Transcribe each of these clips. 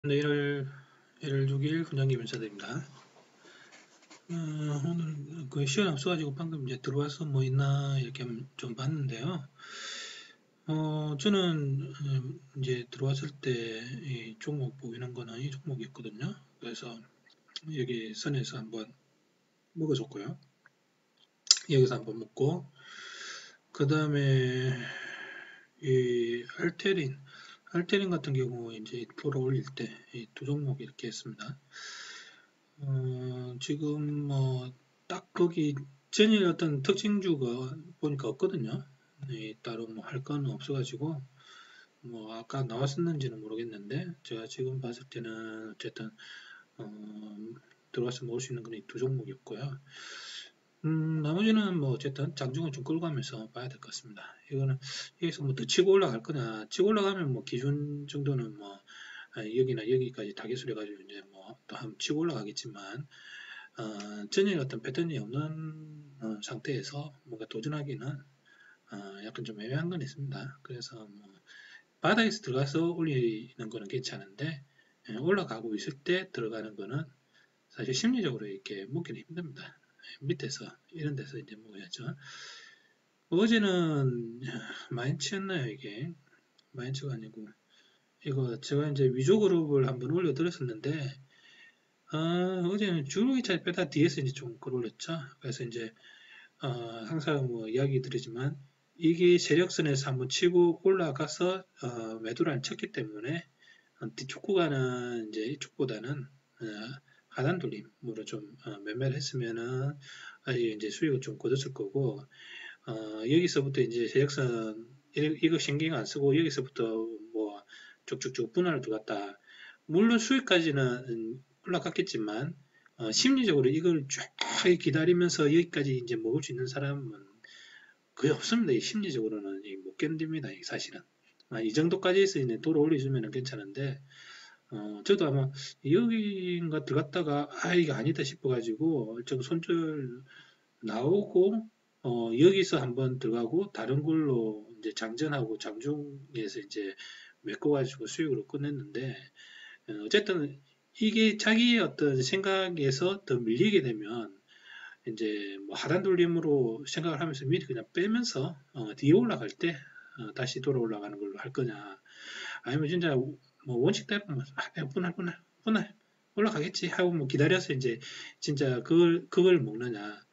네, 1월 6일 분장기 변사드립니다. 오늘 그 시간 없어가지고 방금 이제 들어와서 뭐 있나 이렇게 좀 봤는데요. 저는 이제 들어왔을 때 이 종목 보이는 거는 이 종목이었거든요. 그래서 여기 선에서 한번 먹어줬고요. 여기서 한번 먹고 그 다음에 이 알테린 같은 경우 이제 돌아올릴 때 이 두 종목 이렇게 했습니다. 지금 뭐 딱 거기 전일 어떤 특징주가 보니까 없거든요. 따로 뭐 할 건 없어가지고 뭐 아까 나왔었는지는 모르겠는데 제가 지금 봤을 때는 어쨌든 어, 들어와서 먹을 수 있는 건 이 두 종목이었고요. 나머지는 뭐 어쨌든 장중을 좀 끌고 가면서 봐야 될 것 같습니다. 이거는 여기서 뭐 더 치고 올라갈 거냐, 치고 올라가면 뭐 기준 정도는 뭐 여기나 여기까지 타겟을 해가지고 이제 뭐 또 한번 치고 올라가겠지만 전혀 어떤 패턴이 없는 상태에서 뭔가 도전하기는 약간 좀 애매한 건 있습니다. 그래서 뭐 바닥에서 들어가서 올리는 거는 괜찮은데 올라가고 있을 때 들어가는 거는 사실 심리적으로 이렇게 먹기는 힘듭니다. 밑에서 이런 데서 이제 먹어야죠. 어제는 많이 치였나요 이게? 많이 치가 아니고 이거 제가 이제 위조 그룹을 한번 올려드렸었는데 어제는 주룩이 잘 빼다 뒤에서 이제 좀 끌어올렸죠. 그래서 이제 항상 뭐 이야기 드리지만 이게 세력선에서 한번 치고 올라가서 매도를 쳤기 때문에 뒤쪽 구간은 이제 이쪽보다는 하단 돌림으로 좀 매매를 했으면은 이제 수익을 좀 거뒀을 거고 여기서부터 이제 세력선 이거 신경 안 쓰고 여기서부터 뭐 쭉쭉쭉 분할을 들어갔다. 물론 수익까지는 올라갔겠지만 심리적으로 이걸 쫙 기다리면서 여기까지 이제 먹을 수 있는 사람은 거의 없습니다. 심리적으로는 못 견딥니다. 사실은. 이 정도까지 해서 이제 돌아 올려주면 괜찮은데 저도 아마 여기인가 들어갔다가 이게 아니다 싶어가지고 좀 손절 나오고 여기서 한번 들어가고 다른 걸로 이제 장전하고 장중에서 이제 메꿔가지고 수익으로 끝냈는데 어쨌든 이게 자기의 어떤 생각에서 더 밀리게 되면 이제 뭐 하단 돌림으로 생각을 하면서 미리 그냥 빼면서 뒤에 올라갈 때 다시 돌아 올라가는 걸로 할 거냐 아니면 진짜 뭐 원칙대로 뭐 분할 올라가겠지 하고 뭐 기다려서 이제 진짜 그걸 먹느냐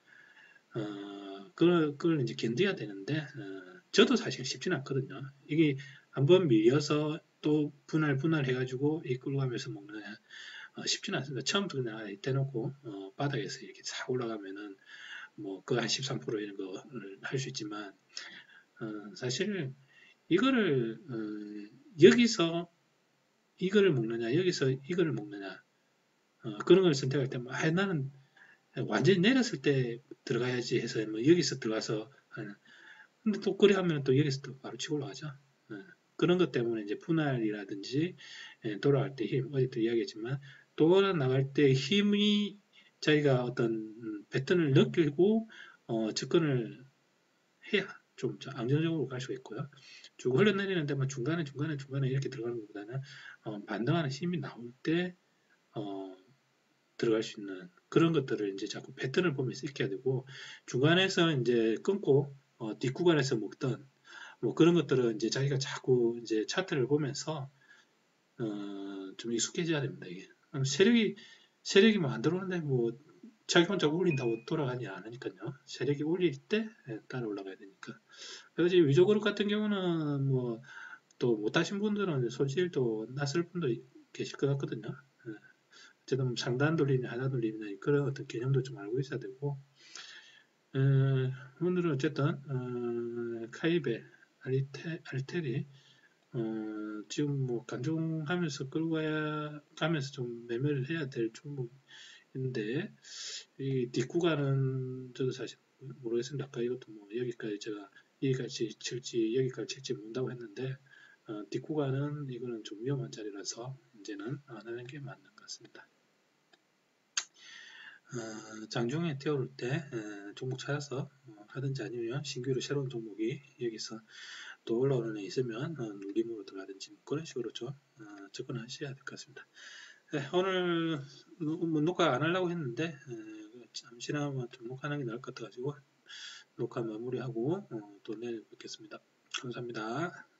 그걸 이제 견뎌야 되는데 저도 사실 쉽지는 않거든요. 이게 한번 밀려서 또 분할 해가지고 이끌고 가면서 먹느냐 쉽지는 않습니다. 처음부터 그냥 대놓고 바닥에서 이렇게 싹 올라가면은 뭐 그 한 13% 이런 거를 할 수 있지만 사실 이거를 여기서 이거를 먹느냐 여기서 이거를 먹느냐 그런 걸 선택할 때 뭐, 나는 완전히 내렸을 때 들어가야지 해서 뭐 여기서 들어가서 근데 또 그래 하면 또 여기서 또 바로 치고 올라가죠. 그런 것 때문에 이제 분할이라든지 돌아갈 때 힘, 어제도 이야기했지만 돌아 나갈 때 힘이 자기가 어떤 패턴을 느끼고 접근을 해야 좀 안정적으로 갈 수가 있고요. 쭉 흘러내리는데 뭐 중간에 이렇게 들어가는 것보다는 반등하는 힘이 나올 때 어, 들어갈 수 있는 그런 것들을 이제 자꾸 패턴을 보면서 익혀야 되고 중간에서 이제 끊고 뒷구간에서 먹던 뭐 그런 것들은 이제 자기가 자꾸 이제 차트를 보면서 좀 익숙해져야 됩니다. 이게 세력이 뭐 안 들어오는데 뭐 자기 혼자 올린다고 돌아가지 않으니까요. 세력이 올릴 때 따라 올라가야 되니까. 그래서 위조그룹 같은 경우는 뭐 또 못하신 분들은 손실도 났을 분도 계실 것 같거든요. 어쨌든 상단 돌림이나 하단 돌림이나 그런 어떤 개념도 좀 알고 있어야 되고 오늘은 어쨌든 카이베 알테리 지금 뭐 간중하면서 끌고 가면서 좀 매매를 해야 될 종목인데 이 뒷구간은 저도 사실 모르겠습니다. 아까 이것도 뭐 여기까지 제가 여기까지 칠지 여기까지 칠지 모른다고 했는데 뒷구간은 이거는 좀 위험한 자리라서 이제는 안 하는 게 맞는 것 같습니다. 장중에 뛰어올 때 종목 찾아서 하든지 아니면 신규로 새로운 종목이 여기서 또 올라오는 애 있으면 눌림으로 들어가든지 뭐 그런 식으로 좀 접근하셔야 될 것 같습니다. 네, 오늘 뭐 녹화 안 하려고 했는데 잠시나마 좀 녹화하는 게 나을 것 같아가지고 녹화 마무리하고 또 내일 뵙겠습니다. 감사합니다.